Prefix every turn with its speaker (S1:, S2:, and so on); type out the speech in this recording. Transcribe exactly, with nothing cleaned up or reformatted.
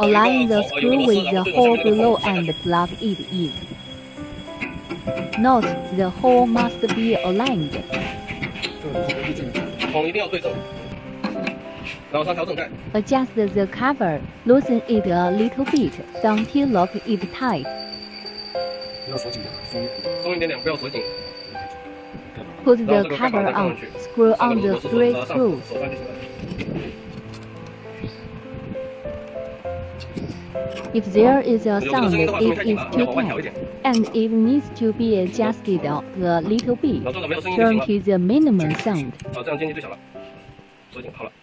S1: Align the screw with the hole below and plug it in. Note, the hole must be aligned.
S2: 孔一定要对准，然后上调正带。
S1: Adjust the cover, loosen it a little bit, don't lock it tight.
S2: 不要锁紧点，松松一点点，不要锁紧。
S1: Put the cover on, screw on the three screws. If there is a sound, it is too tight, and it needs to be adjusted a little bit. Turn to the minimum sound.
S2: 好，这样间距最小了，锁紧好了。